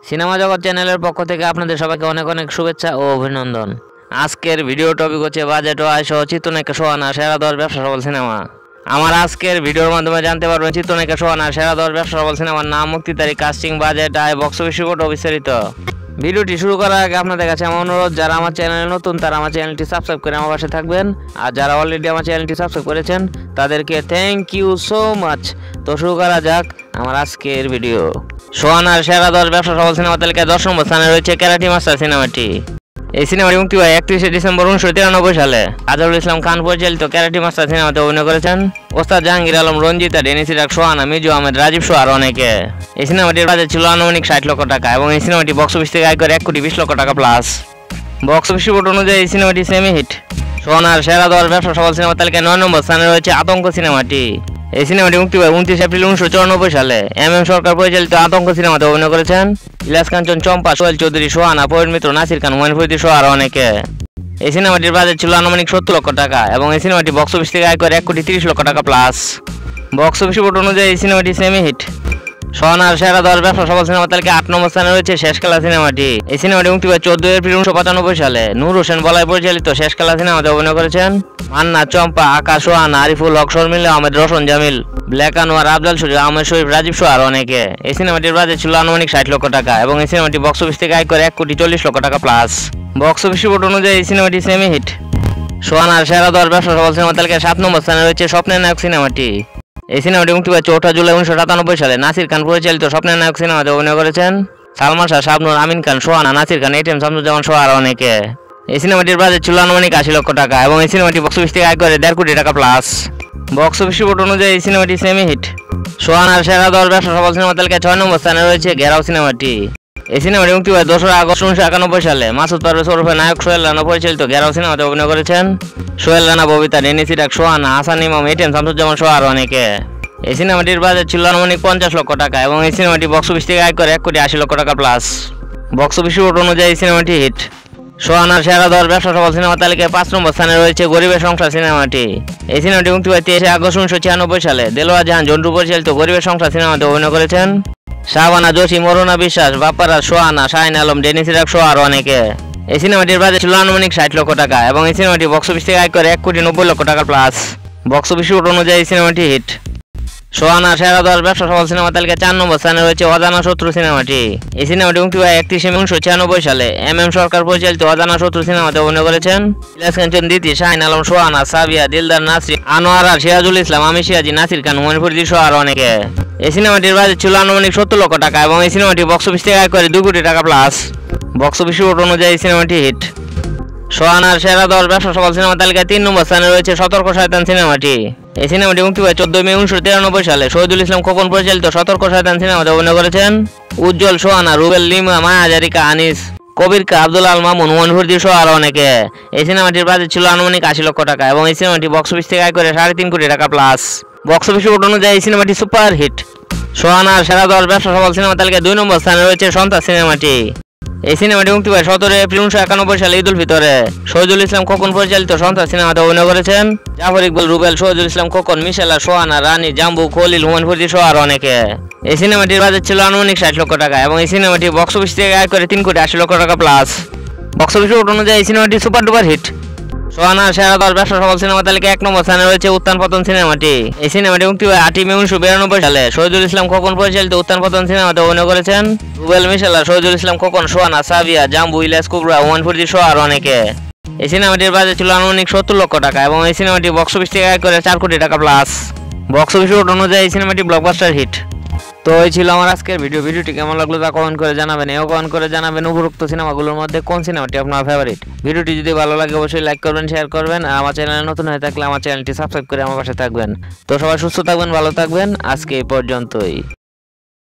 Cinema জগৎ চ্যানেলের পক্ষ থেকে আপনাদের সবাইকে অনেক অনেক শুভেচ্ছা ও অভিনন্দন। আজকের ভিডিও টপিক হচ্ছে বাজেট ও আয় সহ চিত্রনায়িকা সোহানা সেরা 10 ব্যবসা সফল সিনেমা। আমার আজকের ভিডিওর মাধ্যমে জানতে পারবেন চিত্রনায়িকা সোহানা সেরা 10 ব্যবসা সফল সিনেমার নাম, মুক্তি তারিখ, কাস্টিং, বাজেট, আয়, বক্স অফিস রিপোর্ট ও বিস্তারিত। ভিডিওটি শুরু করার আগে আপনাদের কাছে আমার অনুরোধ, যারা আমার চ্যানেলে নতুন তারা আমার চ্যানেলটি সাবস্ক্রাইব করে আমার পাশে থাকবেন, আর যারা অলরেডি আমার চ্যানেলটি সাবস্ক্রাইব করেছেন তাদেরকে থ্যাংক ইউ সো মাচ। তো শুরু করা যাক আমার আজকের ভিডিও। সোহানার সেরা 10 ব্যবসা সফল সিনেমা তালিকায় 10 নম্বর স্থানে রয়েছে ক্যারাটি মাস্টার সিনেমাটি। এই সিনেমাটি মুক্তি হয় 31শে ডিসেম্বর 1993 সালে। আজহারুল ইসলাম খান পরিচালিত ক্যারাটি মাস্টার সিনেমাতে অভিনয় করেছেন ওস্তাদ জাহাঙ্গীর আলম, রঞ্জিতা, ডেনিস ইরাক, সোহানা, মিজু আহমেদ, রাজীব সহ আর অনেকে। এই সিনেমাটির বাজেট ছিল আনুমানিক 60 লক্ষ টাকা এবং এই সিনেমাটি বক্স অফিস থেকে আয় করে 1,20 লক্ষ টাকা প্লাস। বক্স অফিস রিপোর্ট অনুযায়ী এই সিনেমাটি সেমি হিট। সোহানার সেরা 10 ব্যবসা সফল সিনেমা তালিকায় 9 নম্বর স্থানে রয়েছে আতঙ্ক সিনেমাটি। এই সিনেমাটি মুক্তি পায় 29 এপ্রিল 1994 সালে। এম সরকার পরিচালিত আতঙ্ক সিনেমাতে অভিনয় করেছেন ইলিয়াস কাঞ্চন, চম্পা, সোহেল চৌধুরী, সোহানা, পরিণ মিত্র, নাসির খান, হুমায়ুন ফরিদি সহ আর অনেকে। এই সিনেমাটির বাজেট ছিল আনুমানিক 70 লক্ষ টাকা এবং এই সিনেমাটি বক্স অফিস থেকে আয় করে 1,30 লক্ষ টাকা প্লাস। বক্স অফিস রিপোর্ট অনুযায়ী এই সিনেমাটি সেমি হিট। সোহানার সেরা 10 ব্যবসা সফল সিনেমা তালিকায় 8 নম্বর স্থানে রয়েছে শেষ খেলা সিনেমাটি। এই সিনেমাটি মুক্তি পায় 14 এপ্রিল 1995 সালে। নূর হোসেন বলাই পরিচালিত শেষ খেলা সিনেমাতে অভিনয় করেছেন মান্না, চম্পা, আকাশ, সোহানা, আরিফুল হক, শর্মিলা আহমেদ, রোশন জামিল, ব্ল্যাক আনোয়ার, আফজাল শরীফ, আহমেদ শরীফ, রাজীব সহ আর অনেকে। এই সিনেমাটির বাজেট ছিল আনুমানিক 60 লক্ষ টাকা এবং এই সিনেমাটি বক্স অফিস থেকে আয় করে 1,40 লক্ষ টাকা প্লাস। বক্স অফিস রিপোর্ট অনুযায়ী এই সিনেমাটি সেমি হিট। সোহানার সেরা 10 ব্যবসা সফল সিনেমা তালিকায় 7 নম্বর স্থানে রয়েছে স্বপ্নের নায়ক সিনেমাটি। এই সিনেমাটি মুক্তি পায় 4 জুলাই 1997 সালে। নাসির খান পরিচালিত স্বপ্নের নায়ক সিনেমাতে অভিনয় করেছেন সালমান শাহ, শাবনূর, আমিন খান, সোহানা, নাসির খান, এটিএম শামসুজ্জামান সহ আর অনেকে। এই সিনেমাটির বাজেট ছিল আনুমানিক 80 লক্ষ টাকা এবং এই সিনেমাটি বক্স অফিস থেকে আয় করে 1.5 কোটি টাকা প্লাস। বক্স অফিস রিপোর্ট অনুযায়ী এই সিনেমাটি সেমি হিট। সোহানার সেরা 10 ব্যবসা সফল সিনেমা তালিকায় 6 নম্বর স্থানে রয়েছে ঘেরাও সিনেমাটি। এই সিনেমাটি মুক্তি পায় 2 আগস্ট 1991 সালে। মাসুদ পারভেজ ওরফে নায়ক সোহেল রানা পরিচালিত ঘেরাও সিনেমাতে অভিনয় করেছেন সোহেল রানা, ববিতা, ডেনিস ইরাক, সোহানা, হাসান ইমাম, এটিএম শামসুজ্জামান সহ আর অনেকে। এই সিনেমাটির বাজেট ছিল আনুমানিক 50 লক্ষ টাকা এবং এই সিনেমাটি বক্স অফিস থেকে আয় করে 1,80 লক্ষ টাকা প্লাস। বক্স অফিস রিপোর্ট অনুযায়ী এই সিনেমাটি হিট। সোহানার সেরা 10 ব্যবসা সফল সিনেমা তালিকায় 5 নম্বর স্থানে রয়েছে গরিবের সংসার সিনেমাটি। এই সিনেমাটি মুক্তি পায় 23 আগস্ট 1996 সালে। দেলোয়ার জাহান জন্টু পরিচালিত গরিবের সংসার সিনেমাতে অভিনয় করেছেন শাহবানা, জসিম, অরুণা বিশ্বাস, বাপ্পারাজ, সোহানা, শাহিন আলম, ডেনিস ইরাক সহ আর অনেকে। এই সিনেমাটির বাজেট ছিল আনুমানিক 60 লক্ষ টাকা এবং এই সিনেমাটি বক্স অফিস থেকে আয় করে 1,90 লক্ষ টাকা প্লাস। বক্স অফিস রিপোর্ট অনুযায়ী এই সিনেমাটি হিট। সোহানার সেরা 10 ব্যবসা সফল সিনেমা তালিকায় 4 নম্বর স্থানে রয়েছে অজানা শত্রু সিনেমাটি। এই সিনেমাটি মুক্তি পায় 31 মে 1996 সালে। এম সরকার পরিচালিত অজানা শত্রু সিনেমাতে অভিনয় করেছেন ইলিয়াস কাঞ্চন, দিতি, শাহিন আলম, সোহানা, সাবিয়া, দিলদার, নাসরিন, আনোয়ার, সিরাজুল ইসলাম, আমি সিরাজি, নাসির খান, হুমায়ুন ফরিদি সহ আর অনেকে। এই সিনেমাটির বাজেট ছিল আনুমানিক 70 লক্ষ টাকা এবং এই সিনেমাটি বক্স অফিস থেকে আয় করে 2 কোটি টাকা প্লাস। বক্স অফিস রিপোর্ট অনুযায়ী এই সিনেমাটি হিট। সোহানার সেরা 10 ব্যবসা সফল সিনেমা তালিকায় 3 নম্বর স্থানে রয়েছে সতর্ক শয়তান সিনেমাটি। এই সিনেমাটি মুক্তি পায় 14 মে 1993 সালে। শহীদুল ইসলাম খোকন পরিচালিত সতর্ক শয়তান সিনেমাতে অভিনয় করেছেন উজ্জ্বল, সোহানা, রুবেল, লিমা, মায়া হাজারিকা, আনিস, কবির কা, আব্দুল আল মামুন, হুমায়ুন ফরিদি সহ আর অনেকে। এই সিনেমাটির বাজেট ছিল আনুমানিক 80 লক্ষ টাকা এবং এই সিনেমাটি বক্স অফিস থেকে আয় করে 3.5 কোটি টাকা প্লাস। বক্স অফিস রিপোর্ট অনুযায়ী এই সিনেমাটি সুপার হিট। সোহানার সেরা 10 ব্যবসা সফল সিনেমা তালিকায় 2 নম্বর স্থানে রয়েছে সন্তান সিনেমাটি। এই সিনেমাটি মুক্তি পায় 17 এপ্রিল 1991 সালে ঈদ উল ফিতরে। শহীদুল ইসলাম খোকন পরিচালিত সন্তান সিনেমাতে অভিনয় করেছেন জাফর ইকবাল, রুবেল, শহীদুল ইসলাম খোকন, মিশেলা, সোহানা, রানী, জাম্বু, খলিল, হুমায়ুন ফরিদি সহ আর অনেকে। এই সিনেমাটির বাজেট ছিল আনুমানিক 60 লক্ষ টাকা এবং এই সিনেমাটি বক্স অফিস থেকে আয় করে 3,80 লক্ষ টাকা প্লাস। বক্স অফিস রিপোর্ট অনুযায়ী এই সিনেমাটি সুপার ডুপার হিট। সোহানার সেরা 10 ব্যবসা সফল সিনেমা তালিকায় 1 নম্বর স্থানে রয়েছে উত্থান পতন সিনেমাটি। এই সিনেমাটি মুক্তি পায় 8 মে 1992 সালে। শহীদুল ইসলাম খোকন পরিচালিত উত্থান পতন সিনেমাতে অভিনয় করেছেন রুবেল, মিশেলা, শহীদুল ইসলাম খোকন, সোহানা, সাবিয়া, জাম্বু, ইলিয়াস, কুবরা, হুমায়ুন ফরিদি সহ আর অনেকে। এই সিনেমাটির বাজেট ছিল আনুমানিক 70 লক্ষ টাকা এবং এই সিনেমাটি বক্স অফিস থেকে আয় করে 4 কোটি টাকা প্লাস। বক্স অফিস রিপোর্ট অনুযায়ী এই সিনেমাটি ব্লকবাস্টার হিট। তো এই ছিল আমার আজকের ভিডিওটি কেমন লাগলো তা কমেন্ট করে জানাবেন। এও কমেন্ট করে জানাবেন উপরোক্ত সিনেমাগুলোর মধ্যে কোন সিনেমাটি আপনার ফেভারিট। ভিডিওটি যদি ভালো লাগে অবশ্যই লাইক করবেন, শেয়ার করবেন আর আমার চ্যানেলে নতুন হয়ে থাকলে আমার চ্যানেলটি সাবস্ক্রাইব করে আমার পাশে থাকবেন। তো সবাই সুস্থ থাকবেন, ভালো থাকবেন। আজকে এই পর্যন্তই।